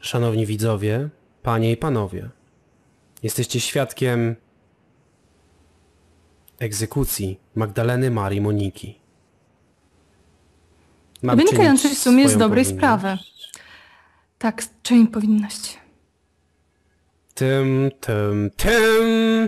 Szanowni widzowie, panie i panowie, jesteście świadkiem egzekucji Magdaleny Marii Moniki. Mam Wynikającej w sumie z swoją dobrej powinność. sprawy. Tak, czyni powinność. Tym.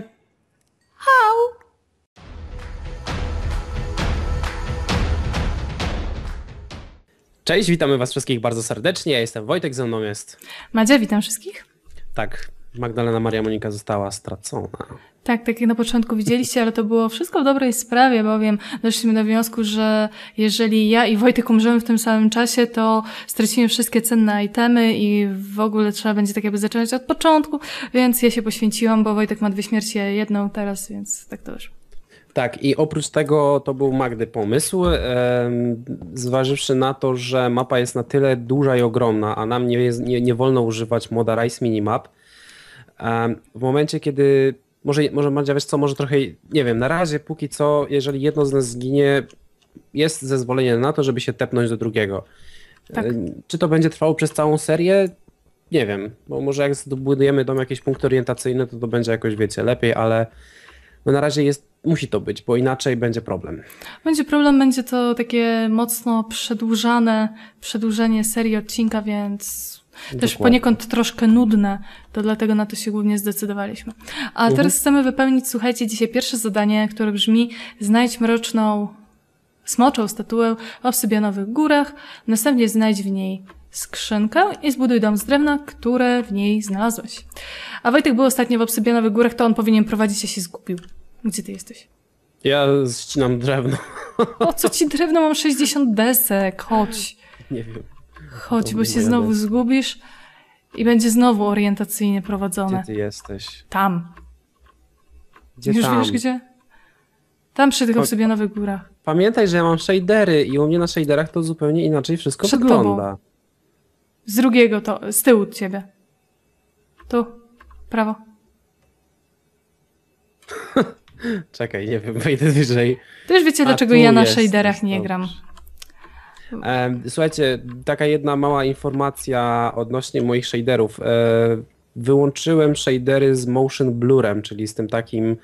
Cześć, witamy was wszystkich bardzo serdecznie. Ja jestem Wojtek, ze mną jest... Madzia, witam wszystkich. Tak, Magdalena Maria Monika została stracona. Tak jak na początku widzieliście, ale to było wszystko w dobrej sprawie, bowiem doszliśmy do wniosku, że jeżeli ja i Wojtek umrzemy w tym samym czasie, to stracimy wszystkie cenne itemy i w ogóle trzeba będzie tak jakby zaczynać od początku, więc ja się poświęciłam, bo Wojtek ma 2 śmierci, a jedną teraz, więc tak to wyszło. Tak, i oprócz tego to był Magdy pomysł, zważywszy na to, że mapa jest na tyle duża i ogromna, a nam nie wolno używać moda Rise Minimap. W momencie, kiedy... Może Madzia, wiesz co, może trochę, nie wiem, na razie póki co, jeżeli jedno z nas zginie, jest zezwolenie na to, żeby się tepnąć do drugiego. Tak. Czy to będzie trwało przez całą serię? Nie wiem, bo może jak zdobudujemy dom jakieś punkty orientacyjne, to będzie jakoś, wiecie, lepiej, ale no na razie musi to być, bo inaczej będzie problem. Będzie problem, będzie to takie mocno przedłużenie serii odcinka, więc też Dokładnie. poniekąd troszkę nudne, to dlatego na to się głównie zdecydowaliśmy. A teraz chcemy wypełnić, słuchajcie, dzisiaj pierwsze zadanie, które brzmi: znajdź mroczną, smoczą statuę w obsydianowych górach, następnie znajdź w niej skrzynkę i zbuduj dom z drewna, które w niej znalazłeś. A Wojtek był ostatnio w obsydianowych górach, to on powinien prowadzić, a się zgubił. Gdzie ty jesteś? Ja ścinam drewno. O co ci drewno? Mam 60 desek. Chodź. Nie wiem. Chodź, To bo się moja znowu deska. zgubisz i będzie znowu orientacyjnie prowadzone. Gdzie ty jesteś? Tam. Gdzie Już tam? wiesz gdzie? Tam przy tych obsydianowych górach. Pamiętaj, że ja mam shadery i u mnie na shaderach to zupełnie inaczej wszystko Przed wygląda. Z drugiego to, z tyłu od ciebie. Tu. Prawo. Czekaj, nie wiem, wejdę wyżej. To już wiecie, A, dlaczego tu ja na jesteś, shaderach nie dobrze. gram. Słuchajcie, taka jedna mała informacja odnośnie moich shaderów. Wyłączyłem shadery z motion blurem, czyli z tym takim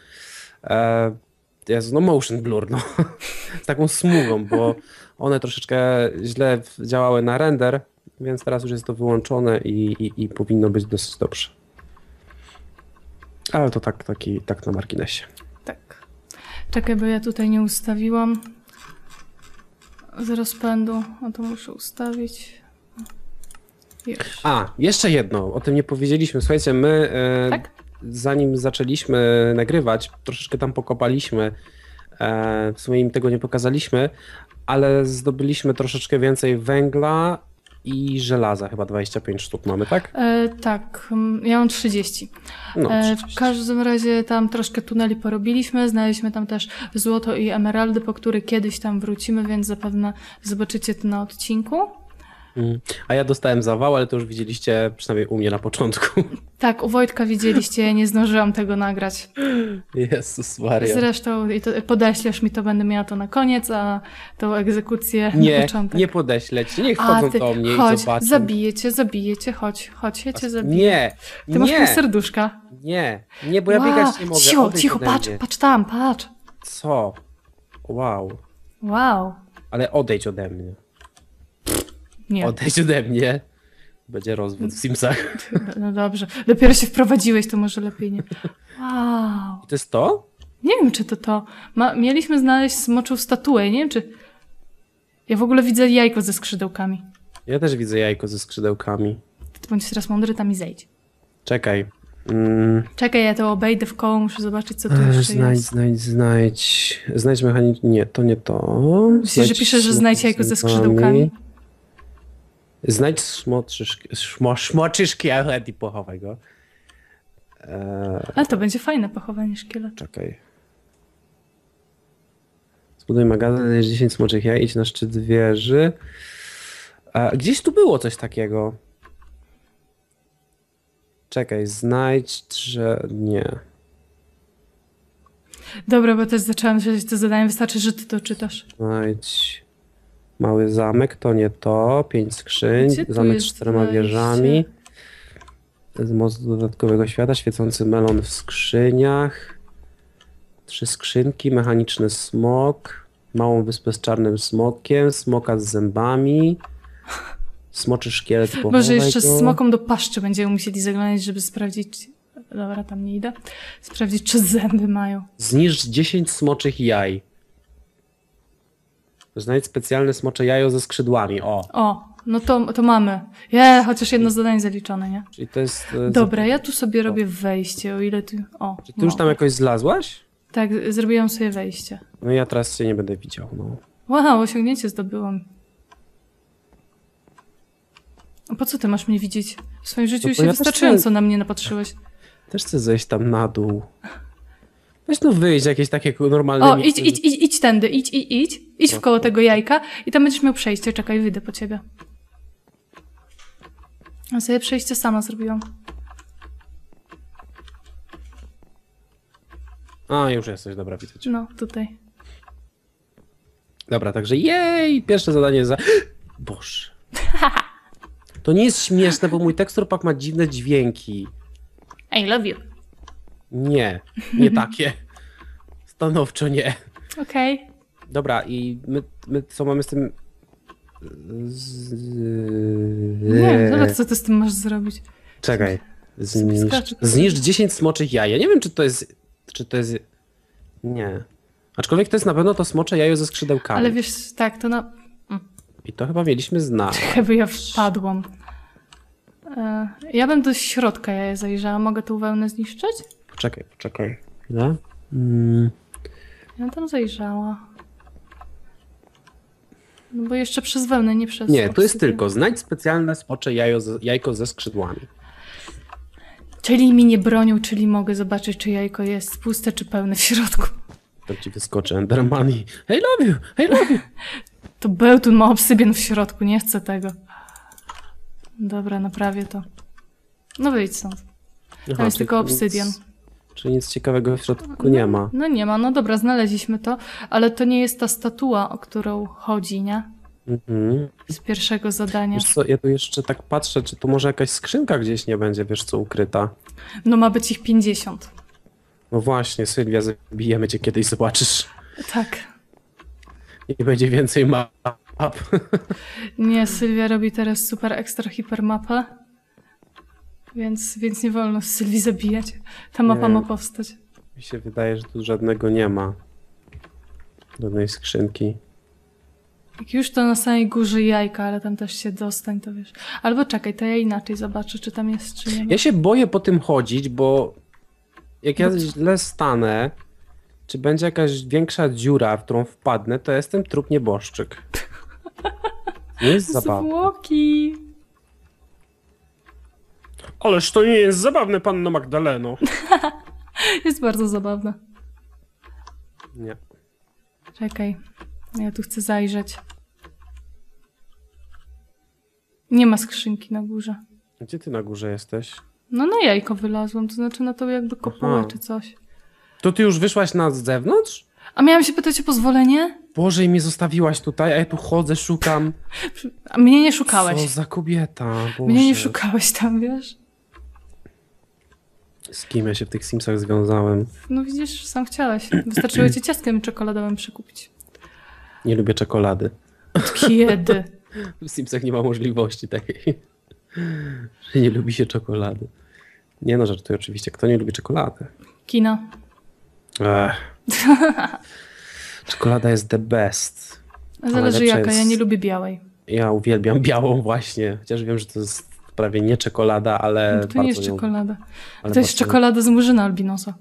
motion blur, no. Z taką smugą, bo one troszeczkę źle działały na render, więc teraz już jest to wyłączone i powinno być dosyć dobrze. Ale to tak na marginesie. Tak. Czekaj, bo ja tutaj nie ustawiłam z rozpędu. A to muszę ustawić. Już. A, jeszcze jedno, o tym nie powiedzieliśmy. Słuchajcie, my Tak? zanim zaczęliśmy nagrywać, troszeczkę tam pokopaliśmy. W sumie im tego nie pokazaliśmy, ale zdobyliśmy troszeczkę więcej węgla i żelaza. Chyba 25 sztuk mamy, tak? Tak, ja mam 30. No, W 30. każdym razie tam troszkę tuneli porobiliśmy, znaleźliśmy tam też złoto i emeraldy, po które kiedyś tam wrócimy, więc zapewne zobaczycie to na odcinku. A ja dostałem zawał, ale to już widzieliście przynajmniej u mnie na początku. Tak, u Wojtka widzieliście, ja nie zdążyłam tego nagrać. Jezus Maria. Zresztą i to podeślesz mi, to będę miała to na koniec, a tą egzekucję na Nie, początek. nie podeślę ci, niech wchodzą do mnie chodź, i zobaczą. zabiję cię, chodź, ja cię zabiję. Nie, Ty masz pół nie, serduszka. nie, bo ja biegać nie mogę. Cicho, Odejdź cicho, ode patrz, mnie. patrz tam, patrz. Co? Wow. Wow. Ale odejdź ode mnie. Nie. Odejdź ode mnie. Będzie rozwód w Simsach. No dobrze. Dopiero się wprowadziłeś, to może lepiej nie. Wow. To jest to? Nie wiem, czy to. Mieliśmy znaleźć smoczą statuę. Nie wiem, czy... Ja w ogóle widzę jajko ze skrzydełkami. Ja też widzę jajko ze skrzydełkami. Ty bądź teraz mądry, tam i zejdź. Czekaj. Czekaj, ja to obejdę w koło, muszę zobaczyć, co tu jeszcze jest. Znajdź mechanizm. Nie, to nie to. Myślisz, że pisze, że znajdź jajko ze skrzydełkami? Znajdź szmoczyszki, ale i pochowaj go. Ale to będzie fajne pochowanie szkieletu. Czekaj. Zbuduj magazyn, 10 smoczych jaj, idź na szczyt wieży. Gdzieś tu było coś takiego. Czekaj, nie. Dobra, bo też zaczęłam śledzić to zadanie. Wystarczy, że ty to czytasz. Znajdź mały zamek, to nie to. 5 skrzyń, Gdzie tu zamek z jest 4 wejście? wieżami. Z mocy dodatkowego świata, świecący melon w skrzyniach. 3 skrzynki, mechaniczny smok. Małą wyspę z czarnym smokiem. Smoka z zębami. Smoczy szkielet powolnego. Może jeszcze z smoką do paszczy będziemy musieli zaglądać, żeby sprawdzić... Dobra, tam nie idę. Sprawdzić, czy zęby mają. Zniszcz 10 smoczych jaj. Znajdź specjalne smocze jajo ze skrzydłami. O, No to mamy. Chociaż jedno zadanie zaliczone, nie? czyli to jest... Dobra, ja tu sobie robię wejście, o ile tu... Czy ty już tam jakoś zlazłaś? Tak, zrobiłam sobie wejście. No ja teraz cię nie będę widział, no. Wow, osiągnięcie zdobyłam. A po co ty masz mnie widzieć? W swoim życiu No bo się ja też wystarczająco na mnie napatrzyłeś. Też chcę zejść tam na dół. Weź no wyjść jakieś takie normalne... O, idź tędy, idź w koło tego jajka i tam będziesz miał przejście. Czekaj, wyjdę po ciebie. A sobie przejście sama zrobiłam. A, już jesteś, dobra, widzę cię. No, tutaj. Dobra, także jej, pierwsze zadanie za... Boże. To nie jest śmieszne, bo mój tekstur pack ma dziwne dźwięki. I love you. Nie takie. Stanowczo nie. Okej. Dobra, i my co mamy z tym... Nie, zobacz, co ty z tym możesz zrobić. Czekaj. Skacze. Zniszcz 10 smoczych jaj. Ja nie wiem, czy to jest... Nie. Aczkolwiek to jest na pewno to smocze jajo ze skrzydełkami. Ale wiesz, tak, to na... I to chyba mieliśmy znać. Chyba ja wpadłam. Ja bym do środka jaja zajrzała. Mogę tą wełnę zniszczyć? Poczekaj. Chwilę. Ja tam zajrzała. No bo jeszcze przez wełnę, nie przez... Nie, to jest obsydian. tylko znajdź specjalne smocze jajko ze skrzydłami. Czyli mi nie bronią, czyli mogę zobaczyć, czy jajko jest puste, czy pełne w środku. To ci wyskoczy Enderman i hey love you. To bełtun ma obsydian w środku, nie chcę tego. Dobra, naprawię to. No wyjdź stąd. Tam jest tylko obsydian. Czyli nic ciekawego w środku nie ma. No nie ma, no dobra, znaleźliśmy to, ale to nie jest ta statua, o którą chodzi, nie? Z pierwszego zadania. Wiesz co, ja tu jeszcze tak patrzę, czy tu może jakaś skrzynka gdzieś nie będzie, wiesz co, ukryta. No ma być ich 50. No właśnie, Sylwia, zabijemy cię kiedyś, zobaczysz. Tak. I będzie więcej map. Nie, Sylwia robi teraz super ekstra hipermapę. Więc nie wolno Sylwii zabijać. Ta mapa Nie. ma powstać. Mi się wydaje, że tu żadnego nie ma. Żadnej skrzynki. Jak już to na samej górze jajka, ale tam też się dostań, to wiesz. Albo czekaj, to ja inaczej zobaczę, czy tam jest, czy nie ma. Ja się boję po tym chodzić, bo jak ja źle stanę, czy będzie jakaś większa dziura, w którą wpadnę, to jestem trup nieboszczyk. Nie jest zabawne. Zwłoki! Ależ to nie jest zabawne, panno Magdaleno. Jest bardzo zabawne. Nie. Czekaj, ja tu chcę zajrzeć. Nie ma skrzynki na górze. Gdzie ty na górze jesteś? No na jajko wylazłam, to znaczy na to jakby kopułę Aha. czy coś. To ty już wyszłaś na zewnątrz? A miałam się pytać o pozwolenie? Boże, i mnie zostawiłaś tutaj, a ja tu chodzę, szukam. A mnie nie szukałeś. Co za kobieta, Boże. Mnie nie szukałeś tam, wiesz? Z kim ja się w tych Simsach związałem? No widzisz, sam chciałeś. Wystarczyło cię ciastkiem czekoladowym przykupić. Nie lubię czekolady. Od kiedy? W Simsach nie ma możliwości takiej, że nie lubi się czekolady. Nie no, żartuję oczywiście. Kto nie lubi czekolady? Kino. Ech. Czekolada jest the best. Zależy lepsza jaka, jest- ja nie lubię białej. Ja uwielbiam białą właśnie. Chociaż wiem, że to jest prawie nie czekolada, ale No to bardzo nie jest ją- czekolada. ale To jest bardzo- czekolada z murzyna albinosa.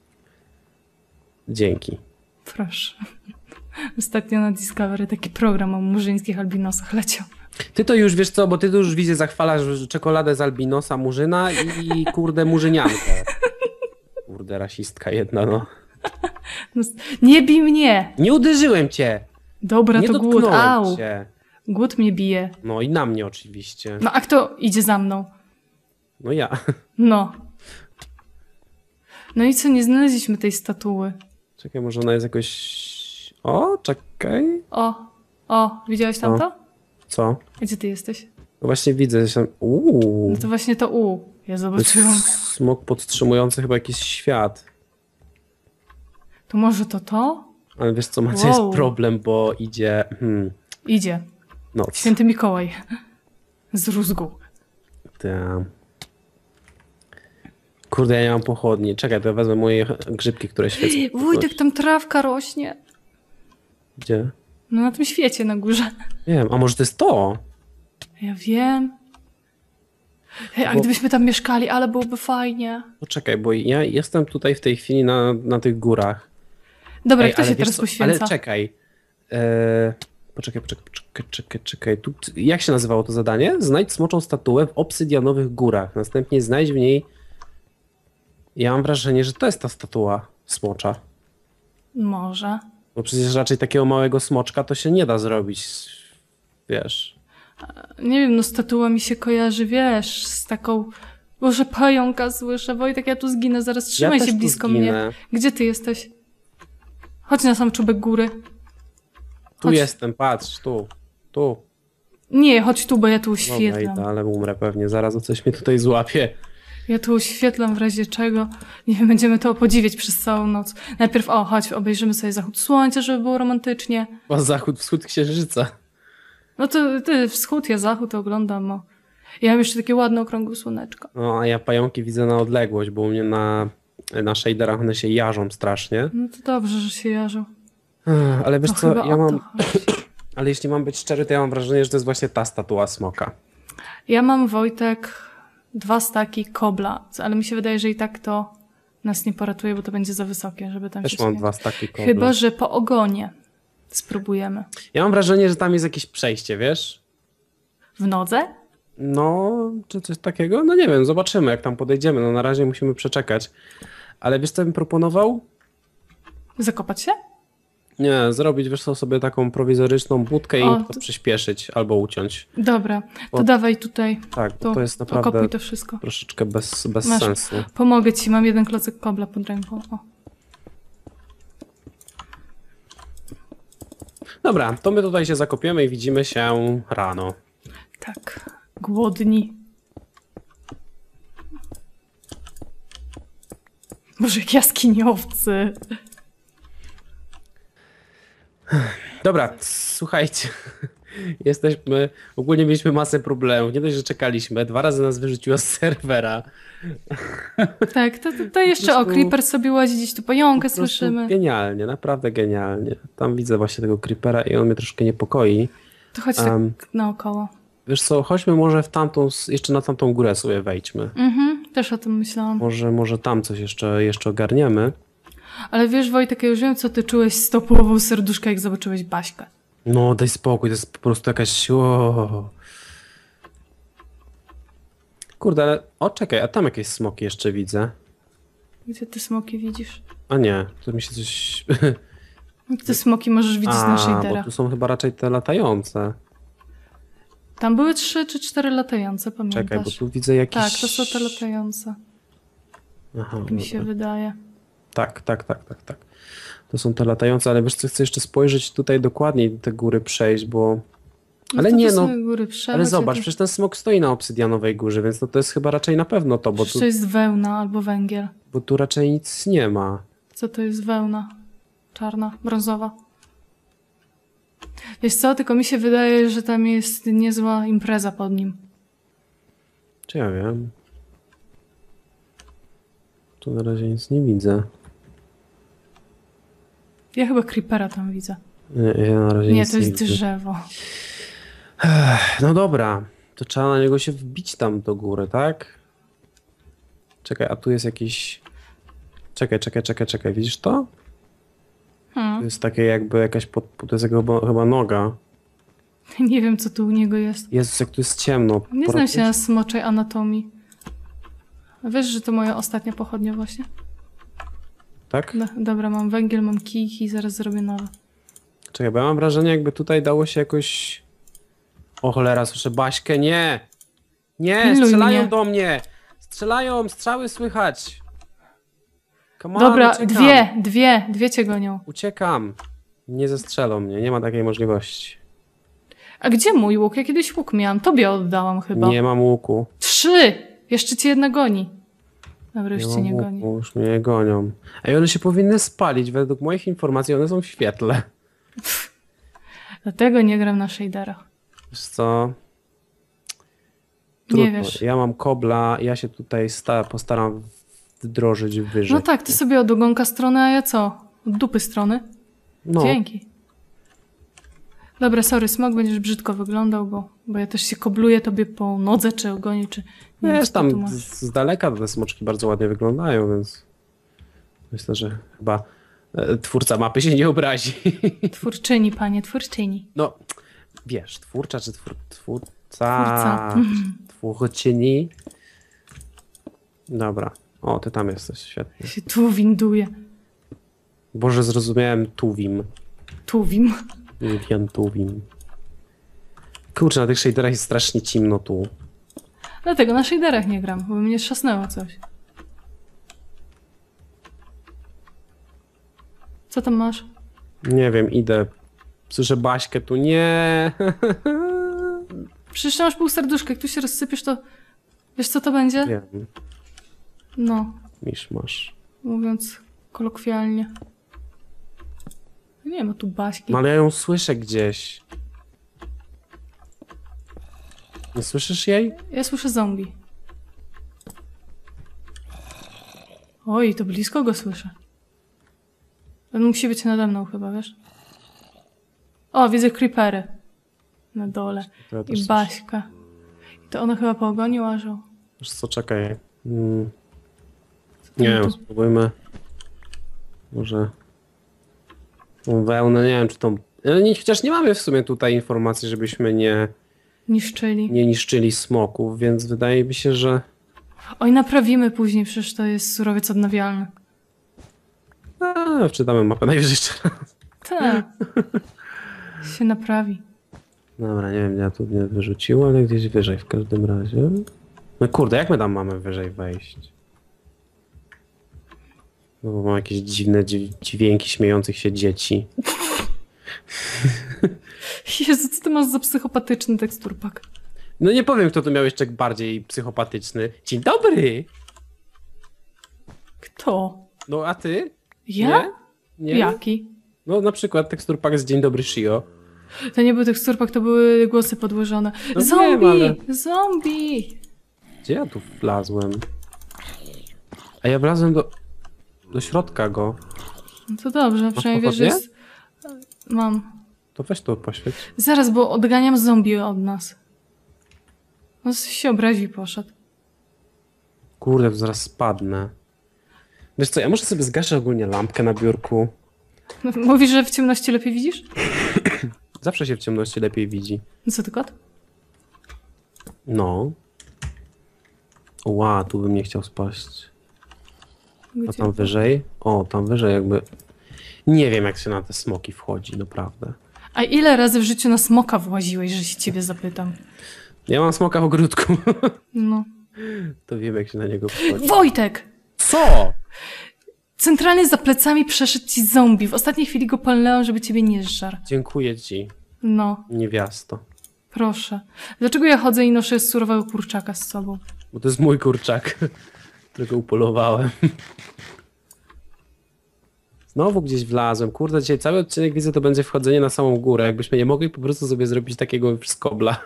Dzięki. Proszę. Ostatnio na Discovery taki program o murzyńskich albinosach leciał. Ty to już wiesz co, bo ty to już widzę zachwalasz czekoladę z albinosa murzyna i kurde murzyniankę. Kurde rasistka jedna, no. No, nie bij mnie! Nie uderzyłem cię! Dobra, Nie to głód. dotknąłem Au! cię. Głód mnie bije. No i na mnie oczywiście. No a kto idzie za mną? No ja. No. No i co, nie znaleźliśmy tej statuły. Czekaj, może ona jest jakoś... O, czekaj. O, widziałeś tam O. to? Co? Gdzie ty jesteś? No właśnie widzę. No to właśnie to U. Ja To zobaczyłam. jest smok podtrzymujący chyba jakiś świat. To może to? Ale wiesz co, Macie, Wow. jest problem, bo idzie Idzie. noc. Święty Mikołaj. Z rózgą. Ta. Kurde, ja nie mam pochodni. Czekaj, to ja wezmę moje grzybki, które świecą. Wójtek, tam trawka rośnie. Gdzie? No na tym świecie na górze. Nie wiem, a może to jest to? Ja wiem. Hej, a Bo- gdybyśmy tam mieszkali, ale byłoby fajnie. Poczekaj, bo ja jestem tutaj w tej chwili na tych górach. Dobra, Ej, kto ale się wiesz teraz co? poświęca? Ale czekaj. Poczekaj. Jak się nazywało to zadanie? Znajdź smoczą statuę w obsydianowych górach. Następnie znajdź w niej... Ja mam wrażenie, że to jest ta statua smocza. Może. Bo przecież raczej takiego małego smoczka to się nie da zrobić. Wiesz. Nie wiem, no statua mi się kojarzy, wiesz, z taką... Boże, pająka słyszę. Wojtek, ja tu zginę, zaraz trzymaj też się tu blisko zginę. mnie. Gdzie ty jesteś? Chodź na sam czubek góry. Tu Chodź. jestem, patrz, tu. Nie, chodź tu, bo ja tu Dobra, oświetlam. idę, ale umrę pewnie. Zaraz o coś mnie tutaj złapie. Ja tu oświetlam w razie czego. Nie wiem, będziemy to podziwiać przez całą noc. Najpierw, chodź, obejrzymy sobie zachód słońca, żeby było romantycznie. O, zachód, wschód księżyca. No to ty wschód, ja zachód oglądam. O. Ja mam jeszcze takie ładne okrągłe słoneczko. No, a ja pająki widzę na odległość, bo u mnie na shaderach one się jarzą strasznie. No to dobrze, że się jarzą. Ale wiesz To co, chyba ja o to mam... chodzi. Ale jeśli mam być szczery, to ja mam wrażenie, że to jest właśnie ta statua smoka. Ja mam, Wojtek, 2 staki kobla, ale mi się wydaje, że i tak to nas nie poratuje, bo to będzie za wysokie, żeby tam Też się mam spiąć. 2 staki kobla. Chyba, że po ogonie spróbujemy. Ja mam wrażenie, że tam jest jakieś przejście, wiesz? W nodze? No, czy coś takiego? No nie wiem, zobaczymy jak tam podejdziemy. No na razie musimy przeczekać. Ale wiesz co bym proponował? Zakopać się? Nie, zrobić wiesz co, sobie taką prowizoryczną budkę i O, to przyspieszyć albo uciąć. Dobra, to O. dawaj tutaj. Tak, bo Tu, to jest naprawdę okopuj to wszystko. troszeczkę bez Masz. sensu. Pomogę ci, mam 1 klocek kobla pod ręką. O. Dobra, to my tutaj się zakopiemy i widzimy się rano. Tak, głodni. Boże, jak jaskiniowcy. Dobra, słuchajcie. Jesteśmy, ogólnie mieliśmy masę problemów. Nie dość, że czekaliśmy. 2 razy nas wyrzuciło z serwera. Tak, to jeszcze prostu- Creeper sobie łazi, gdzieś tu pająkę Po prostu słyszymy. Genialnie, naprawdę genialnie. Tam widzę właśnie tego creepera i on mnie troszkę niepokoi. To chodź tak naokoło. Wiesz co, chodźmy może w tamtą, jeszcze na tamtą górę sobie wejdźmy. Też o tym myślałam. Może tam coś jeszcze ogarniemy. Ale wiesz, Wojtek, ja już wiem, co ty czułeś z tą połową serduszka, jak zobaczyłeś Baśkę. No daj spokój, to jest po prostu jakaś... O. Kurde, ale... O, czekaj, a tam jakieś smoki jeszcze widzę. Gdzie ty smoki widzisz? A nie, to mi się coś... Jak ty smoki możesz widzieć na bo shaderach? tu są chyba raczej te latające. Tam były 3 czy 4 latające, pamiętasz? Czekaj, bo tu widzę jakieś... Tak, to są te latające, Aha, mi się wydaje. tak. To są te latające, ale wiesz co, chcę jeszcze spojrzeć tutaj dokładniej do te góry przejść, bo... Ale to nie, tu no... sobie góry przechodź, Ale zobacz, ja tu- przecież ten smok stoi na obsydianowej górze, więc no to jest chyba raczej na pewno to, Przecież to jest wełna albo węgiel. bo tu raczej nic nie ma. Co to jest wełna? Czarna, brązowa. Wiesz co, tylko mi się wydaje, że tam jest niezła impreza pod nim. Czy ja wiem? Tu na razie nic nie widzę. Ja chyba creepera tam widzę. Ja na razie Nie, nic to jest widzę. drzewo. No dobra, to trzeba na niego się wbić tam do góry, tak? Czekaj, a tu jest jakiś... Czekaj, widzisz to? To jest takie jakby jakaś, to jest chyba noga. Nie wiem, co tu u niego jest. Jezus, jak tu jest ciemno. Nie znam się na smoczej anatomii. A wiesz, że to moja ostatnia pochodnia właśnie? Tak? No, dobra, mam węgiel, mam kijki i zaraz zrobię nowe. Czekaj, bo ja mam wrażenie, jakby tutaj dało się jakoś... O cholera, słyszę Baśkę, nie! Nie, Pilnuj strzelają mnie. do mnie! Strzelają, strzały słychać! Come on, Dobra, uciekam. dwie cię gonią. Uciekam. Nie zestrzelą mnie, nie ma takiej możliwości. A gdzie mój łuk? Ja kiedyś łuk miałam. Tobie oddałam chyba. Nie mam łuku. 3! Jeszcze cię jedna goni. Dobra, już cię nie goni. Już mnie nie gonią. Ej, one się powinny spalić. Według moich informacji one są w świetle. Dlatego nie gram na shaderach. Wiesz co? Nie wiesz. Ja mam kobla, ja się tutaj postaram wdrożyć wyżej. No tak, ty sobie od ogonka strony, a ja co? Od dupy strony? No. Dzięki. Dobra, sorry, smok, będziesz brzydko wyglądał, bo ja też się kobluję tobie po nodze, czy ogonie, czy... Nie wiem, Wiesz, co to tam tu masz. z daleka te smoczki bardzo ładnie wyglądają, więc myślę, że chyba twórca mapy się nie obrazi. Twórczyni, panie, twórczyni. No, wiesz, twórca czy twórca. Twórczyni. Dobra. O, ty tam jesteś, świetnie. Się tu winduje. Boże, zrozumiałem Tuwim. Tuwim. Wiem, Tuwim. Kurczę, na tych shaderach jest strasznie ciemno tu. Dlatego na shaderach nie gram, bo mnie trzasnęło coś. Co tam masz? Nie wiem, idę. Słyszę Baśkę tu. Nie. Przecież masz pół serduszka, jak tu się rozsypiesz, to... Wiesz, co to będzie? Wiem, No, miszmasz. mówiąc kolokwialnie. Nie ma tu Baśki. No ale ja ją słyszę gdzieś. Nie słyszysz jej? Ja słyszę zombie. Oj, to blisko go słyszę. On musi być nade mną chyba, wiesz? O, widzę creepery. Na dole. To ja też I Baśka. I to one chyba po ogoniu łażą. Wiesz co, czekaj. Co Nie tam wiem, tu? spróbujmy. Może... Tą wełnę, nie wiem czy tą... Chociaż nie mamy w sumie tutaj informacji, żebyśmy nie Niszczyli. niszczyli smoków, więc wydaje mi się, że... Oj, naprawimy później, przecież to jest surowiec odnawialny. Wczytamy mapę najwyżej jeszcze raz. Tak. Się naprawi. Dobra, nie wiem, ja tu nie wyrzuciło, ale gdzieś wyżej w każdym razie. No kurde, jak my tam mamy wyżej wejść? No bo mam jakieś dziwne dźwięki śmiejących się dzieci. Jezu, co ty masz za psychopatyczny teksturpak? No nie powiem, kto tu miał jeszcze bardziej psychopatyczny. Dzień dobry! Kto? No a ty? Ja? Nie? Nie? Jaki? No na przykład teksturpak z Dzień dobry Shio. To nie był teksturpak, to były głosy podłożone. No Zombie! wiem, Zombie! Gdzie ja tu wlazłem? A ja wlazłem do środka go. No to dobrze, przynajmniej wiesz, że pochodnie? jest... Mam. To weź to poświeć. Zaraz, bo odganiam zombie od nas. On się obrazi i poszedł. Kurde, to zaraz spadnę. Wiesz co, ja może sobie zgaszę ogólnie lampkę na biurku. Mówisz, że w ciemności lepiej widzisz? Zawsze się w ciemności lepiej widzi. No co ty, kot? No. Ła, tu bym nie chciał spaść. A tam wyżej? O, tam wyżej jakby... Nie wiem, jak się na te smoki wchodzi, naprawdę. A ile razy w życiu na smoka właziłeś, że się ciebie zapytam? Ja mam smoka w ogródku. No. To wiem, jak się na niego wchodzi. Wojtek! Co? Centralnie za plecami przeszedł ci zombie. W ostatniej chwili go palnęłam, żeby ciebie nie zżarł. Dziękuję ci, No, niewiasto. proszę. Dlaczego ja chodzę i noszę surowego kurczaka z sobą? Bo to jest mój kurczak, którego upolowałem. Znowu gdzieś wlazłem. Kurde, dzisiaj cały odcinek widzę, to będzie wchodzenie na samą górę. Jakbyśmy nie mogli po prostu sobie zrobić takiego skobla.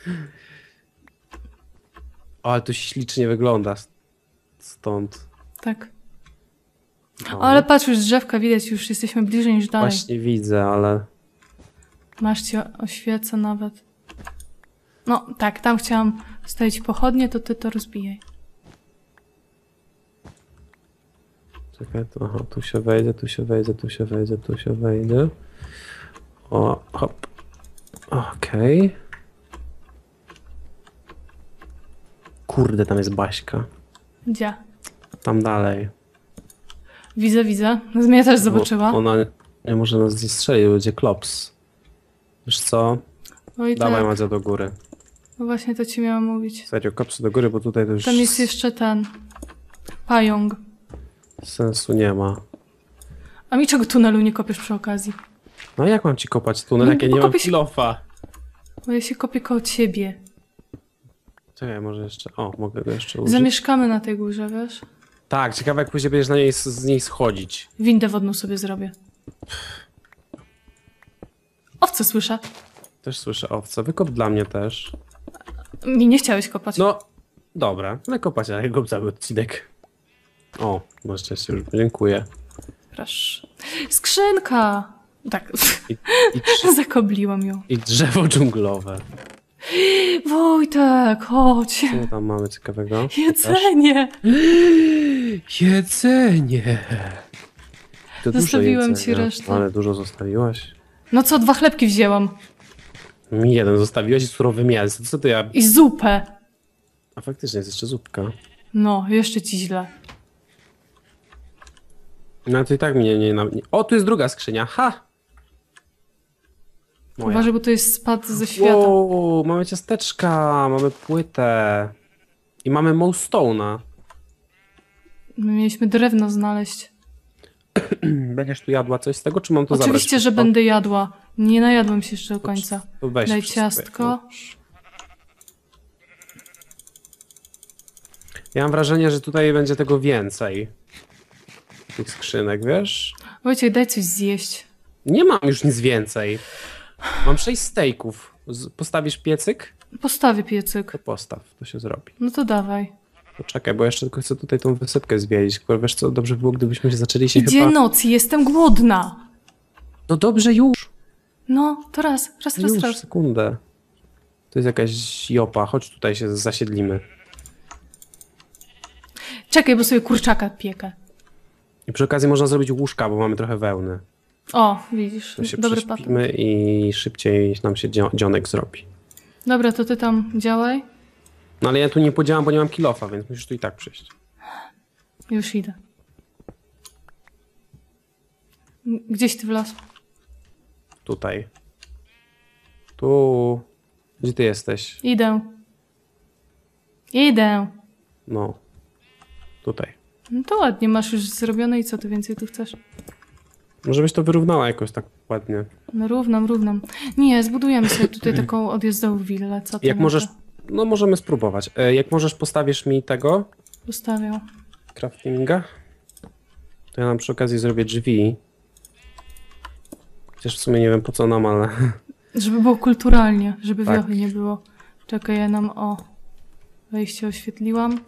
O, ale to ślicznie wygląda stąd. Tak. No. Ale patrz, już drzewka widać, już jesteśmy bliżej niż dalej. Właśnie widzę, ale... Masz ci oświecę nawet. No, tak, tam chciałam stawić pochodnie, to ty to rozbijaj. Czekaj, to, aha, tu się wejdzie, tu się wejdzie, tu się wejdzie, tu się wejdzie. O, hop. Okej. Kurde, tam jest Baśka. Gdzie? Tam dalej. Widzę, widzę. Mnie też zobaczyła. Bo ona nie może nas zestrzelić, będzie klops. Wiesz co? Oj, Dawaj tak. Madzia do góry. No właśnie to ci miałam mówić. Słuchajcie, kopsy do góry, bo tutaj to już Tam jest jeszcze ten... pająk. sensu nie ma. A mi czego tunelu nie kopiesz przy okazji? No jak mam ci kopać tunel, No, jak ja nie mam pokopię się- kilofa? Bo ja się kopię koło ciebie. Czekaj, może jeszcze... O, mogę go jeszcze użyć. Zamieszkamy na tej górze, wiesz? Tak, ciekawe jak później będziesz na niej, z niej schodzić. Windę wodną sobie zrobię. Owce słyszę. Też słyszę owce. Wykop dla mnie też. Mi nie chciałeś kopać. No, dobra. Wykopać, ale go cały odcinek. O, na szczęście już. Dziękuję. Proszę. Skrzynka! Tak, I, i, zakobliłam ją. I drzewo dżunglowe. Wojtek, chodź. Co tam mamy ciekawego? Jedzenie! Jedzenie! To dużo Zostawiłem ci jedzenia. resztę. Ale dużo zostawiłaś. No co, 2 chlebki wzięłam. Mi jeden zostawiłaś i surowe mięso. Co to ja... I zupę. A faktycznie jest jeszcze zupka. No, jeszcze ci źle. No to i tak mnie nie... O, tu jest druga skrzynia. Ha! Moja. Uważaj, bo to jest spad ze świata. Wow, mamy ciasteczka, mamy płytę. I mamy Mowstone'a. My mieliśmy drewno znaleźć. Będziesz tu jadła coś z tego, czy mam to zabrać? Oczywiście, że wszystko? będę jadła. Nie najadłem się jeszcze do końca. To weź Daj wszystko, ciastko. no. Ja mam wrażenie, że tutaj będzie tego więcej. Tych skrzynek, wiesz? Wojciech, daj coś zjeść. Nie mam już nic więcej. Mam 6 stejków. Postawisz piecyk? Postawię piecyk. To postaw, to się zrobi. No to dawaj. Poczekaj, bo jeszcze tylko chcę tutaj tą wysypkę zwiedzić. Wiesz co, dobrze by było, gdybyśmy się zaczęli się Idzie chyba... noc i jestem głodna. No dobrze, już. No, to raz. Już, sekundę. To jest jakaś jopa. Chodź tutaj się zasiedlimy. Czekaj, bo sobie kurczaka piekę. I przy okazji można zrobić łóżka, bo mamy trochę wełny. O, widzisz, To się dobry patent. prześpimy i szybciej nam się dzionek zrobi. Dobra, to ty tam działaj. No ale ja tu nie podziałam, bo nie mam kilofa, więc musisz tu i tak przyjść. Już idę. Gdzieś ty wlazł? Tutaj. Tu. Gdzie ty jesteś? Idę. Idę. No. Tutaj. No to ładnie, masz już zrobione i co ty więcej tu chcesz? Może byś to wyrównała jakoś tak ładnie. No równam. Nie, zbudujemy sobie tutaj taką odjezdową willę. Co ty Jak na możesz... to? No możemy spróbować. Jak możesz postawisz mi tego Postawię. craftinga, to ja nam przy okazji zrobię drzwi. Chociaż w sumie nie wiem po co nam, ale... Żeby było kulturalnie, żeby Tak. wiochy nie było. Czekaj, ja nam wejście oświetliłam.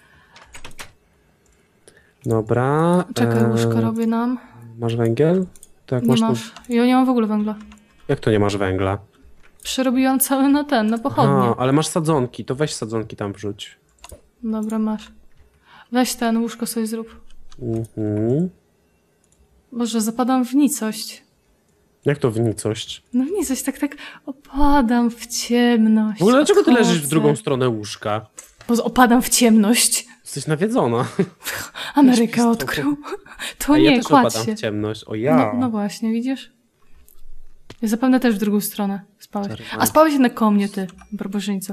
Dobra. Czekaj, łóżko robię nam. Masz węgiel? To jak Nie masz masz. Ja nie mam w ogóle węgla. Jak to nie masz węgla? Przerobiłam cały na pochodnie. A, ale masz sadzonki, to weź sadzonki tam wrzuć. Dobra, masz. Weź ten, łóżko sobie zrób. Mhm. Boże, zapadam w nicość. Jak to w nicość? No w nicość, tak opadam w ciemność. W ogóle dlaczego ty leżysz w odchodzę. drugą stronę łóżka? Bo opadam w ciemność. Jesteś nawiedzona. Ameryka Śpi z odkrył. To A nie, ja też kładź opadam się. w ciemność. O ja. No właśnie, widzisz? Ja zapewne też w drugą stronę spałeś. Czerwony. A spałeś jednak koło mnie, ty, barbarzyńco.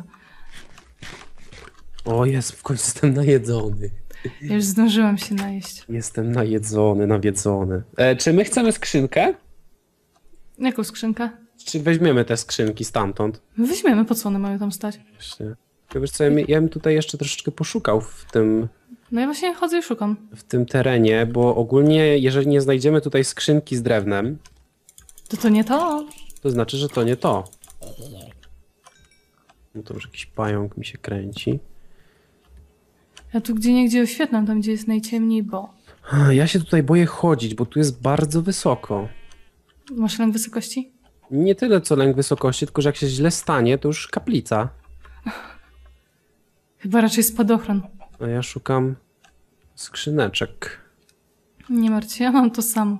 O jest, w końcu jestem najedzony. Ja już zdążyłam się najeść. Jestem najedzony, nawiedzony. Czy my chcemy skrzynkę? Jaką skrzynkę? Czy weźmiemy te skrzynki stamtąd? Weźmiemy, po co one mają tam stać? Właśnie. Tylko wiesz co, ja bym tutaj jeszcze troszeczkę poszukał No ja właśnie chodzę i szukam. w tym terenie, bo ogólnie jeżeli nie znajdziemy tutaj skrzynki z drewnem, To nie to? to znaczy, że to nie to. No to już jakiś pająk mi się kręci. Ja tu gdzieniegdzie oświetlam, tam gdzie jest najciemniej, bo... Ja się tutaj boję chodzić, bo tu jest bardzo wysoko. Masz lęk wysokości? Nie tyle co lęk wysokości, tylko że jak się źle stanie, to już kaplica. Chyba raczej spadochron. A ja szukam skrzyneczek. Nie martw się, ja mam to samo.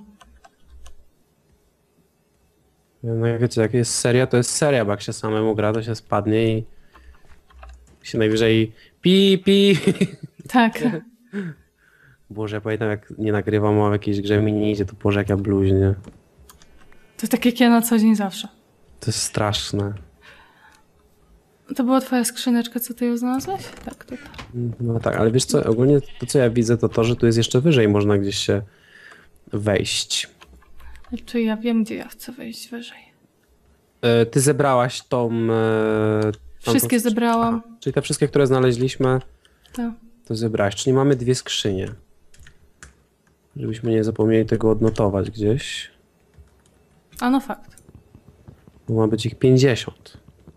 No jak wiecie, jak jest seria, to jest seria, bo jak się samemu gra, to się spadnie i się najwyżej pi. Tak. Boże, ja pamiętam jak nie nagrywam, a w jakiejś grze mi nie idzie, to Boże jak ja bluźnię. To tak jak ja na co dzień zawsze. To jest straszne. To była twoja skrzyneczka, co ty ją znalazłeś? Tak, tutaj. No tak, ale wiesz co, ogólnie to co ja widzę to, że tu jest jeszcze wyżej, można gdzieś się wejść. Czy ja wiem, gdzie ja chcę wejść wyżej. Ty zebrałaś tą Wszystkie zebrałam. Aha, czyli te wszystkie, które znaleźliśmy, To. to zebrałeś. Czyli mamy 2 skrzynie. Żebyśmy nie zapomnieli tego odnotować gdzieś. A no fakt. Bo ma być ich 50.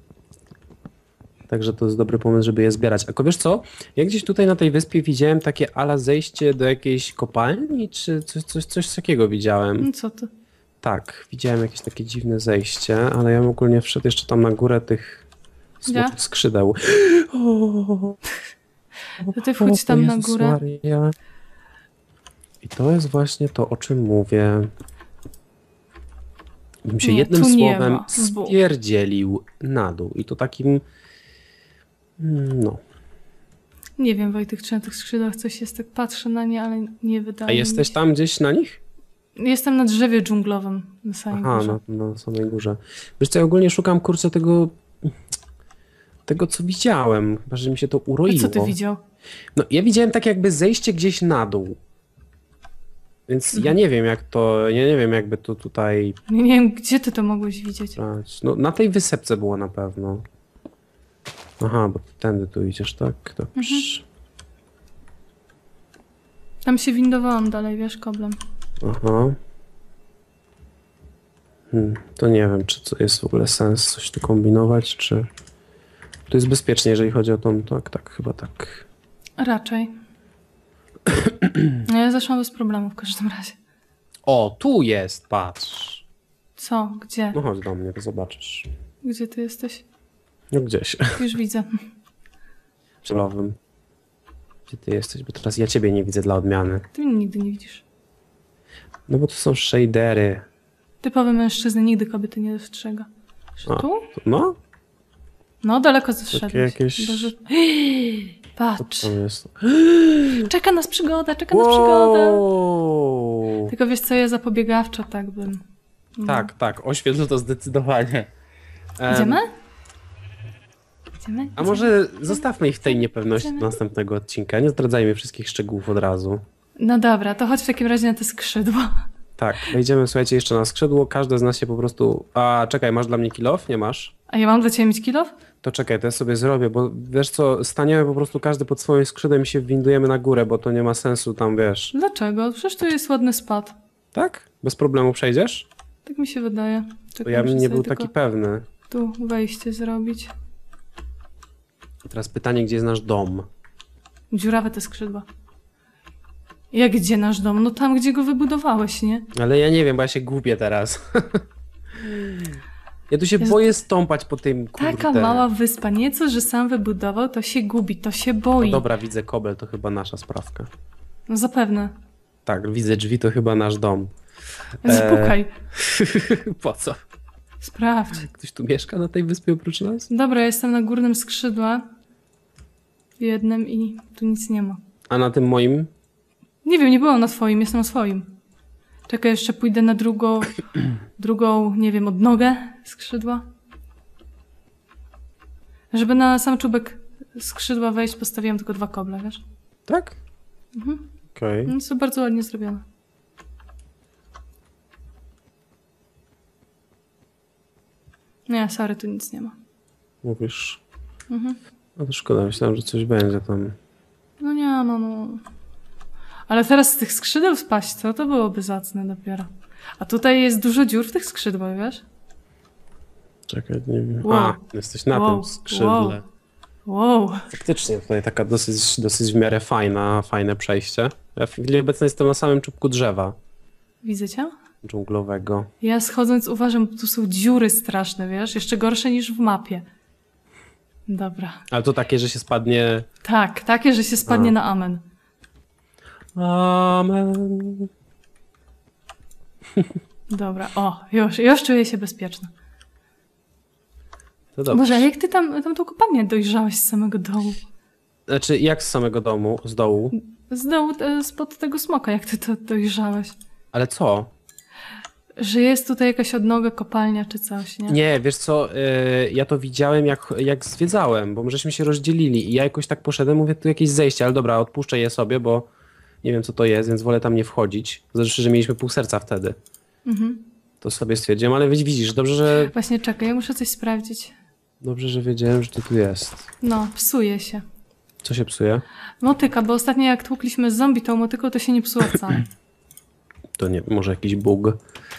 Także to jest dobry pomysł, żeby je zbierać. A wiesz co? Ja gdzieś tutaj na tej wyspie widziałem takie ala zejście do jakiejś kopalni, czy coś takiego widziałem. No co ty? Tak, widziałem jakieś takie dziwne zejście, ale ja bym ogólnie wszedł jeszcze tam na górę tych smoczych skrzydeł. To ty wchodź tam na Jezus górę. Maria. I to jest właśnie to, o czym mówię. Bym się Nie, jednym tu nie słowem ma. spierdzielił na dół. I to takim... No. Nie wiem, Wojtek, czy na tych skrzydłach coś jest, tak patrzę na nie, ale nie wydaje A mi jesteś się. tam gdzieś na nich? Jestem na drzewie dżunglowym na samej Aha, górze. na samej górze. Wiesz co, ja ogólnie szukam, kurczę, tego co widziałem. Chyba, że mi się to A uroiło. co ty widział? No, ja widziałem tak jakby zejście gdzieś na dół. Więc ja nie wiem jak to, ja nie wiem jakby to tutaj Nie wiem, gdzie ty to mogłeś widzieć. brać. No, na tej wysepce było na pewno. Aha, bo ty tędy tu idziesz, tak? Dobrze. Tam się windowałam dalej, wiesz, koblem. Aha. To nie wiem, czy to jest w ogóle sens coś tu kombinować, czy... To jest bezpiecznie, jeżeli chodzi o tą... Tak, chyba tak. Raczej. No ja zeszłam bez problemu w każdym razie. O, tu jest, patrz. Co? Gdzie? No chodź do mnie, to zobaczysz. Gdzie ty jesteś? No gdzieś. Już widzę. Celowym. Gdzie ty jesteś? Bo teraz ja ciebie nie widzę dla odmiany. Ty mnie nigdy nie widzisz. No bo to są shadery. Typowy mężczyzna nigdy kobiety nie dostrzega. Czy A, tu? No, No, daleko zeszedłeś. jakieś- Boże. Patrz. tam jest. Czeka nas przygoda, czeka nas przygoda. Wow. Tylko wiesz co, ja zapobiegawczo tak bym. No. Tak, oświetl to zdecydowanie. Idziemy? Idziemy? A może zostawmy ich w tej niepewności Idziemy. do następnego odcinka. Nie zdradzajmy wszystkich szczegółów od razu. No dobra, to chodź w takim razie na te skrzydła. Tak, wejdziemy, słuchajcie, jeszcze na skrzydło. Każde z nas się po prostu... A, czekaj, masz dla mnie kill off? Nie masz? A ja mam dla ciebie mieć kilof? To czekaj, to ja sobie zrobię, bo wiesz co, staniemy po prostu każdy pod swoim skrzydłem i się windujemy na górę, bo to nie ma sensu tam, wiesz. Dlaczego? Przecież tu jest ładny spad. Tak? Bez problemu przejdziesz? Tak mi się wydaje. Bo Czekaj, ja bym muszę nie sobie był tylko taki pewny. tu wejście zrobić. I teraz pytanie, gdzie jest nasz dom? Dziurawe te skrzydła. Jak gdzie nasz dom? No tam, gdzie go wybudowałeś, nie? Ale ja nie wiem, bo ja się gubię teraz. Ja tu się Jezu, boję stąpać po tym, kurde. Taka mała wyspa. Nieco, że sam wybudował, to się gubi, to się boi. No dobra, widzę kobel, to chyba nasza sprawka. No zapewne. Tak, widzę drzwi, to chyba nasz dom. Zapukaj. Po co? Sprawdź. Ktoś tu mieszka na tej wyspie oprócz nas? Dobra, ja jestem na górnym skrzydle. Jednym i tu nic nie ma. A na tym moim? Nie wiem, nie byłam na twoim, jestem na swoim. Czekaj, jeszcze pójdę na drugą, nie wiem, odnogę skrzydła. Żeby na sam czubek skrzydła wejść, postawiłam tylko 2 koble, wiesz? Tak? Okej. No, to bardzo ładnie zrobione. Nie, sorry, tu nic nie ma. Mówisz. No to szkoda, myślałem, że coś będzie tam. No nie, no. Ale teraz z tych skrzydeł spaść, co? To byłoby zacne dopiero. A tutaj jest dużo dziur w tych skrzydłach, wiesz? Czekaj, nie wiem. Wow. A, jesteś na Wow. tym skrzydle. Wow. Faktycznie tutaj taka dosyć w miarę fajne przejście. Ja w chwili obecnej jestem na samym czubku drzewa Widzę cię? dżunglowego. Ja schodząc uważam, bo tu są dziury straszne, wiesz? Jeszcze gorsze niż w mapie. Dobra. Ale to takie, że się spadnie... Tak, takie, że się spadnie na amen. Amen. Dobra, o, już czuję się bezpieczna. To dobrze. Boże, a jak ty tam tą kopalnię dojrzałeś z samego dołu? Znaczy, jak z samego domu, z dołu? Z dołu, spod tego smoka, jak ty to dojrzałeś? Ale co? Że jest tutaj jakaś odnoga, kopalnia czy coś, nie? Nie, wiesz co, ja to widziałem jak zwiedzałem, bo my żeśmy się rozdzielili i ja jakoś tak poszedłem, mówię, tu jakieś zejście, ale dobra, odpuszczę je sobie, bo nie wiem co to jest, więc wolę tam nie wchodzić. Zresztą, że mieliśmy pół serca wtedy. To sobie stwierdziłem, ale widzisz, dobrze, że... Właśnie czekaj, ja muszę coś sprawdzić. Dobrze, że wiedziałem, że to tu jest. No, psuje się. Co się psuje? Motyka, bo ostatnio jak tłukliśmy z zombie tą motyką, to się nie psuła wcale. To nie, może jakiś bug.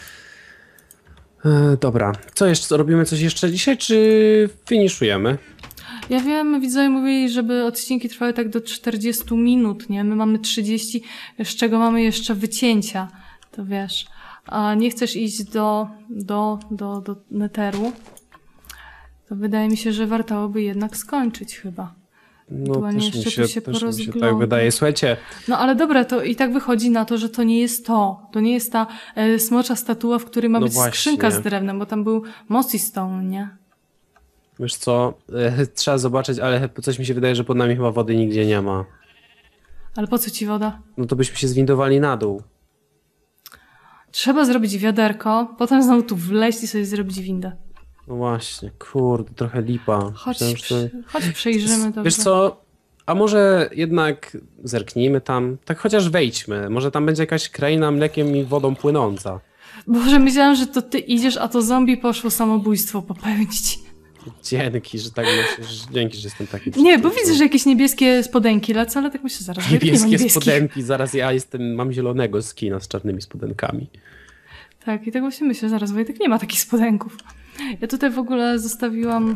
Dobra, co jeszcze? Robimy coś jeszcze dzisiaj, czy finiszujemy? Ja wiem, widzowie mówili, żeby odcinki trwały tak do 40 minut, nie? My mamy 30, z czego mamy jeszcze wycięcia, to wiesz. A nie chcesz iść do neteru, to wydaje mi się, że wartałoby jednak skończyć chyba. No Ewentualnie też mi jeszcze się, tu się też mi się tak porozglądać. wydaje. Słuchajcie, No ale dobra, to i tak wychodzi na to, że to nie jest to. To nie jest ta smocza statua, w której ma No być właśnie. skrzynka z drewnem, bo tam był mossy stone, nie? wiesz co, trzeba zobaczyć, ale coś mi się wydaje, że pod nami chyba wody nigdzie nie ma. Ale po co ci woda? No to byśmy się zwindowali na dół. Trzeba zrobić wiaderko, potem znowu tu wleźć i sobie zrobić windę. No właśnie, kurde, trochę lipa. Chodź, Myślałem, że chodź przejrzymy dobrze. Wiesz co, a może jednak zerknijmy tam, tak chociaż wejdźmy, może tam będzie jakaś kraina mlekiem i wodą płynąca. Boże, myślałam, że to ty idziesz, a to zombie poszło samobójstwo popełnić. Dzięki, że tak myślisz, dzięki, że jestem taki Nie, bo widzę, że jakieś niebieskie spodenki lecą, ale tak myślę, zaraz, Wojtek nie ma niebieskie niebieskich. spodenki, zaraz ja mam zielonego skina z czarnymi spodenkami. Tak, i tak właśnie myślę, zaraz Wojtek nie ma takich spodenków. Ja tutaj w ogóle zostawiłam...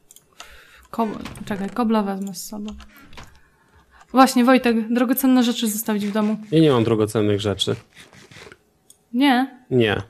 kobla wezmę z sobą. Właśnie, Wojtek, drogocenne rzeczy zostawić w domu. Ja nie mam drogocennych rzeczy. Nie? Nie.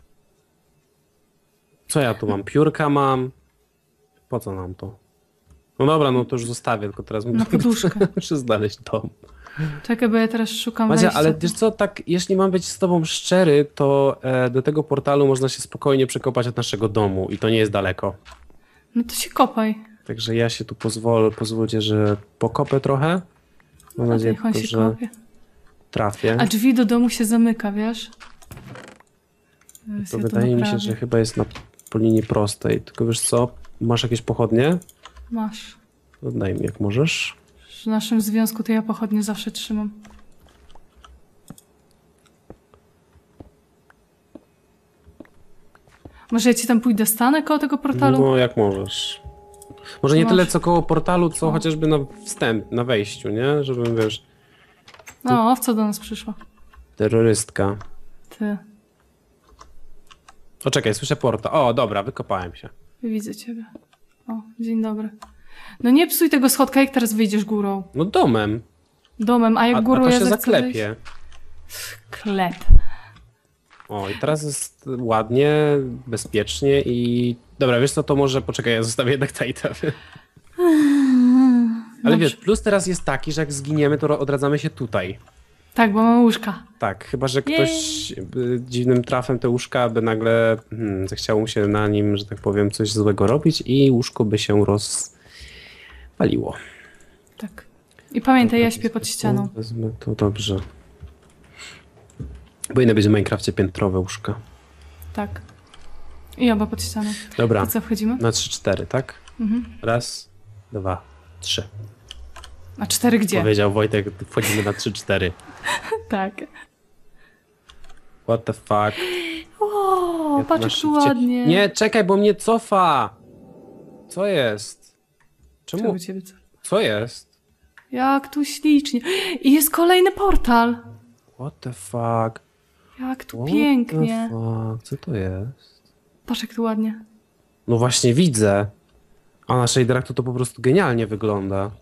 Co ja tu mam? Piórka mam. Po co nam to? No dobra, no to już zostawię, tylko teraz Na poduszkę. muszę znaleźć dom. Czekaj, bo ja teraz szukam Madzia, wejścia. ale wiesz co, tak, jeśli mam być z tobą szczery, to do tego portalu można się spokojnie przekopać od naszego domu i to nie jest daleko. No to się kopaj. Także ja się tu pozwólcie, że pokopę trochę. Mam nadzieję, Niech on tylko, się że kopie. trafię. A drzwi do domu się zamyka, wiesz? Zaraz To ja wydaje mi się, naprawię. że chyba jest po linii prostej. Tylko wiesz co, masz jakieś pochodnie? Masz. Oddaj mi jak możesz. W naszym związku to ja pochodnie zawsze trzymam. Może ja ci tam pójdę, stanę koło tego portalu? No jak możesz. Może nie Masz. tyle co koło portalu, co O. chociażby na na wejściu, nie? Żebym, wiesz, No, owca do nas przyszła. terrorystka. Ty, O, czekaj, słyszę portal. O, dobra, wykopałem się. widzę ciebie. O, dzień dobry. No nie psuj tego schodka, jak teraz wyjdziesz górą. No domem. Domem, a jak A górą to ja się zechcę wyjść? zaklepie. Klep. O, i teraz jest ładnie, bezpiecznie i... Dobra, wiesz co, to może poczekaj, ja zostawię jednak te itemy. Ale Dobrze. wiesz, plus teraz jest taki, że jak zginiemy, to odradzamy się tutaj. Tak, bo mam łóżka. Tak, chyba że ktoś dziwnym trafem te łóżka by nagle zechciał mu się na nim, że tak powiem, coś złego robić i łóżko by się rozwaliło. Tak. I pamiętaj, ja śpię pod ścianą. Wezmę to dobrze. Powinny być w Minecrafcie piętrowe łóżka. Tak. I oba pod ścianą. Dobra, To co, wchodzimy? na 3-4, tak? Mhm. Raz, 2, 3. A 4 gdzie? Powiedział Wojtek, wchodzimy na 3-4. Tak. What the fuck? O, Ja patrz na jak tu szybcie- ładnie. Nie, czekaj, bo mnie cofa! Co jest? Czemu? Czemu ciebie co? Co jest? Jak tu ślicznie. I jest kolejny portal. What the fuck? Jak tu What pięknie. the fuck? Co to jest? Patrz jak tu ładnie. No właśnie widzę. A na shaderach to po prostu genialnie wygląda.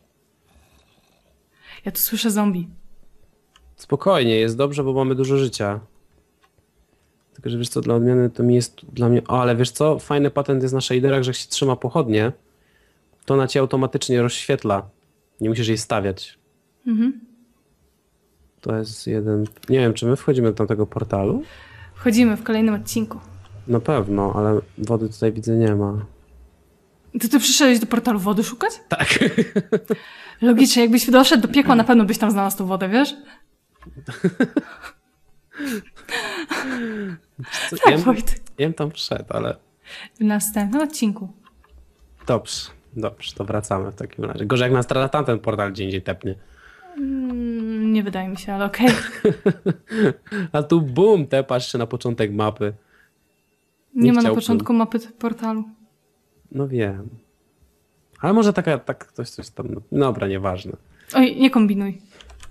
Ja tu słyszę zombie. Spokojnie, jest dobrze, bo mamy dużo życia. Tylko, że wiesz co, dla odmiany to mi jest dla mnie... O, ale wiesz co, fajny patent jest na shaderach, że jak się trzyma pochodnie, to ona ci automatycznie rozświetla. Nie musisz jej stawiać. Mhm. To jest jeden... Nie wiem, czy my wchodzimy do tamtego portalu? Wchodzimy w kolejnym odcinku. Na pewno, ale wody tutaj widzę nie ma. Ty przyszedłeś do portalu wody szukać? Tak. Logicznie, jakbyś doszedł do piekła, na pewno byś tam znalazł tą wodę, wiesz? Co, Tak, Wojtek. ja bym tam wszedł, ale... W następnym odcinku. Dobrze, dobrze, to wracamy w takim razie. Gorzej jak nas teraz tamten portal gdzie indziej tepnie. Nie wydaje mi się, ale okej. A tu bum, tepasz się na początek mapy. Nie ma na chciałbym. początku mapy portalu. No wiem. Ale może tak ktoś coś tam... Dobra, nieważne. Oj, nie kombinuj.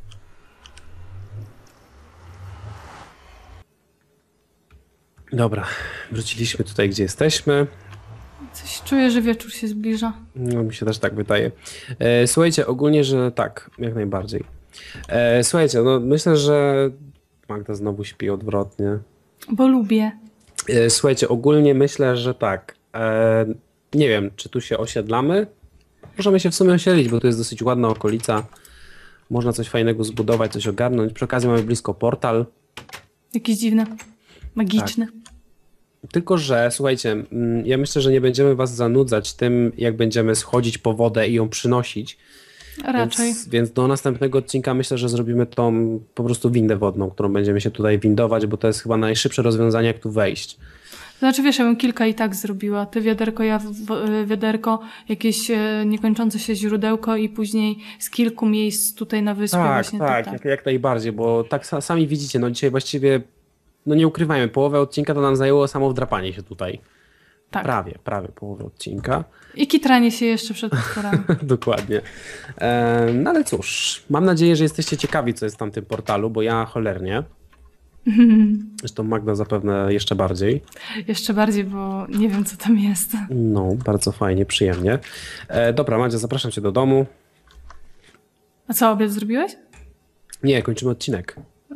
Dobra, wróciliśmy tutaj, gdzie jesteśmy. Coś czuję, że wieczór się zbliża. No, mi się też tak wydaje. Słuchajcie, ogólnie, że tak, jak najbardziej. Słuchajcie, no myślę, że Magda znowu śpi odwrotnie. Bo lubię. Słuchajcie, ogólnie myślę, że tak. Nie wiem, czy tu się osiedlamy? Możemy się w sumie osiedlić, bo tu jest dosyć ładna okolica. Można coś fajnego zbudować, coś ogarnąć. Przy okazji mamy blisko portal. Jakieś dziwne. Magiczne. Tylko że, słuchajcie, ja myślę, że nie będziemy was zanudzać tym, jak będziemy schodzić po wodę i ją przynosić. Raczej. Więc do następnego odcinka myślę, że zrobimy tą po prostu windę wodną, którą będziemy się tutaj windować, bo to jest chyba najszybsze rozwiązanie, jak tu wejść. Znaczy wiesz, ja bym kilka i tak zrobiła. Ty wiaderko, ja wiaderko, jakieś niekończące się źródełko i później z kilku miejsc tutaj na wyspie Tak, właśnie tak, jak najbardziej, bo tak sami widzicie, no dzisiaj właściwie, no nie ukrywajmy, połowę odcinka to nam zajęło samo wdrapanie się tutaj. Tak. Prawie połowę odcinka. I kitranie się jeszcze przed potworami. Dokładnie. No ale cóż, mam nadzieję, że jesteście ciekawi, co jest w tamtym portalu, bo ja cholernie. Zresztą Magda zapewne jeszcze bardziej. Jeszcze bardziej, bo nie wiem, co tam jest. No, bardzo fajnie, przyjemnie. Dobra, Madzia, zapraszam cię do domu. A co, obiad zrobiłeś? Nie, kończymy odcinek.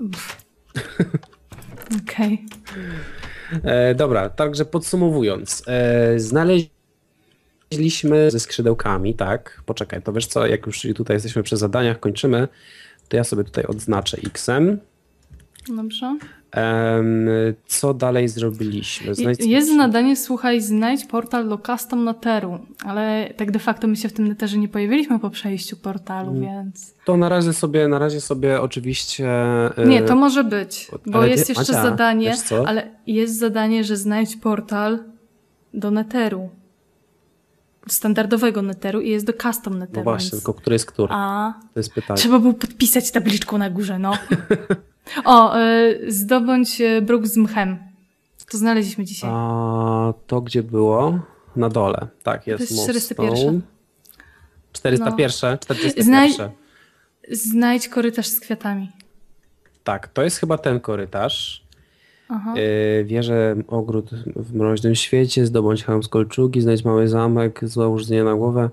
Okej. Dobra, także podsumowując. Znaleźliśmy ze skrzydełkami, tak? Poczekaj, to wiesz co, jak już tutaj jesteśmy przy zadaniach, kończymy, to ja sobie tutaj odznaczę X-em. Dobrze. Co dalej zrobiliśmy? Jest zadanie, słuchaj, znajdź portal do custom netheru, ale tak de facto my się w tym netherze nie pojawiliśmy po przejściu portalu, więc... To na razie sobie oczywiście... Nie, to może być, bo ale jest jeszcze Macia, zadanie, wiesz co? ale jest zadanie, że znajdź portal do netheru. Standardowego netheru i jest do custom netheru. No właśnie, więc... tylko który jest który? A, To jest pytanie. trzeba było podpisać tabliczką na górze, no. O, zdobądź bruk z mchem. To znaleźliśmy dzisiaj. A to gdzie było? Na dole. Tak, jest jest Mossstone. 401. 401? 41. Znajdź korytarz z kwiatami. Tak, to jest chyba ten korytarz. Aha. Wieżę, ogród w mroźnym świecie, zdobądź hełm z kolczugi, znajdź mały zamek, załóż z na głowę.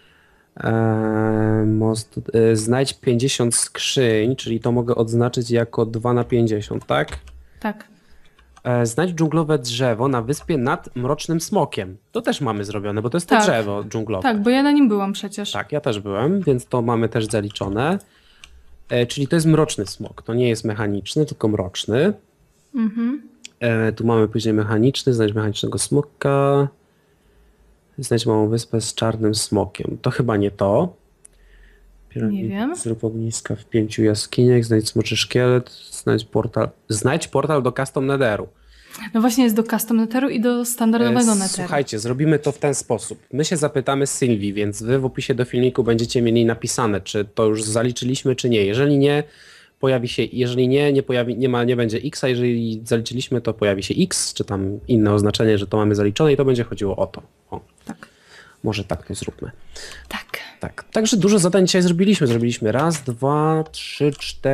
Znajdź 50 skrzyń, czyli to mogę odznaczyć jako 2/50, tak? Tak. Znajdź dżunglowe drzewo na wyspie nad Mrocznym Smokiem. To też mamy zrobione, bo to jest to Tak. drzewo dżunglowe. Tak, bo ja na nim byłam przecież. Tak, ja też byłem, więc to mamy też zaliczone. Czyli to jest Mroczny Smok. To nie jest mechaniczny, tylko mroczny. Mhm. Tu mamy później mechaniczny, znajdź mechanicznego smoka. Znajdź małą wyspę z czarnym smokiem. To chyba nie to. Nie wiem. Zrób ogniska w 5 jaskiniach, znajdź smoczy szkielet, znajdź portal do custom netheru. No właśnie jest do custom netheru i do standardowego netheru. Słuchajcie, zrobimy to w ten sposób. My się zapytamy Sylwii, więc wy w opisie do filmiku będziecie mieli napisane, czy to już zaliczyliśmy, czy nie. Jeżeli nie, pojawi się, jeżeli nie będzie X, a jeżeli zaliczyliśmy, to pojawi się X, czy tam inne oznaczenie, że to mamy zaliczone i to będzie chodziło o to. O. Tak. Może tak to zróbmy. Tak. Tak. Także dużo zadań dzisiaj zrobiliśmy. Zrobiliśmy 1, 2, 3,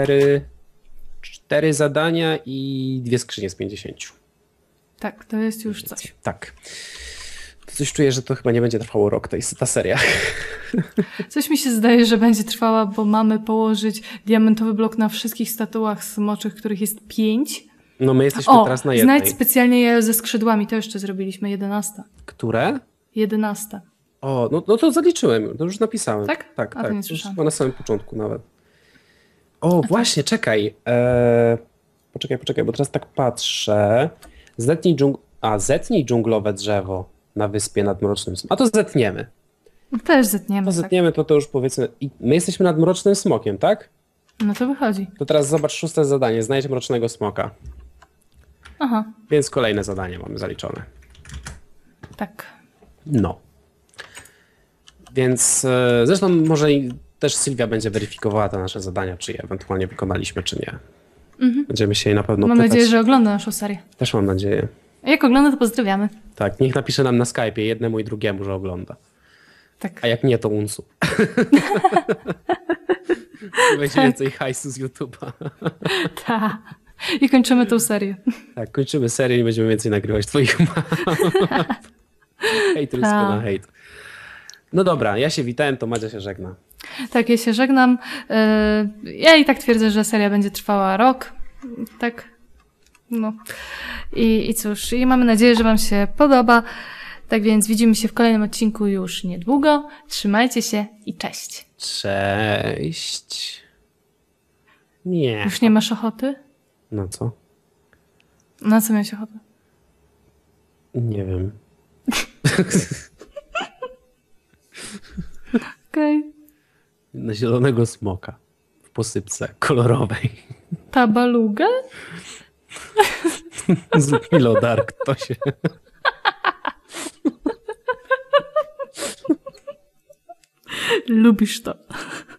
4 zadania i 2 skrzynie z 50. Tak, to jest już coś. Tak. To coś czuję, że to chyba nie będzie trwało rok, ta seria. Coś mi się zdaje, że będzie trwała, bo mamy położyć diamentowy blok na wszystkich statuach smoczych, których jest 5. No my jesteśmy teraz na jednej. Znajdź specjalnie jajo ze skrzydłami, to jeszcze zrobiliśmy, 11. Które? 11. O, no to zaliczyłem, to już napisałem. Tak? Tak, A to nie już słyszałam. chyba na samym początku nawet. O, właśnie, czekaj. Poczekaj, bo teraz tak patrzę. Zetnij dżunglowe drzewo na wyspie nad Mrocznym Smokiem. A to zetniemy. Też zetniemy. To zetniemy, to już powiedzmy. I my jesteśmy nad Mrocznym Smokiem, tak? Tak. No to wychodzi. To teraz zobacz 6. zadanie. Znajdź Mrocznego Smoka. Aha, Więc kolejne zadanie mamy zaliczone. tak. No. Więc zresztą może też Sylwia będzie weryfikowała te nasze zadania, czy je ewentualnie wykonaliśmy, czy nie. Będziemy się jej na pewno Mam pytać. nadzieję, że ogląda naszą serię. Też mam nadzieję. A jak ogląda, to pozdrawiamy. Tak, niech napisze nam na Skype'ie jednemu i drugiemu, że ogląda. Tak. A jak nie, to unsu. Będzie więcej hajsu z YouTube'a. Tak. I kończymy tą serię. Tak, kończymy serię i będziemy więcej nagrywać twoich map. Hejt rysko na hejt. No dobra, ja się witałem, to Madzia się żegna. Tak, ja się żegnam. Ja i tak twierdzę, że seria będzie trwała rok. Tak. No. I cóż, i mamy nadzieję, że wam się podoba. Tak więc widzimy się w kolejnym odcinku już niedługo. Trzymajcie się i cześć. Cześć. Nie. Już nie masz ochoty? Na co? Na co miałeś ochotę? Nie wiem. Okej. Na zielonego smoka. W posypce kolorowej. Tabaluga? Zrób mi lodark, to się... Lubisz to.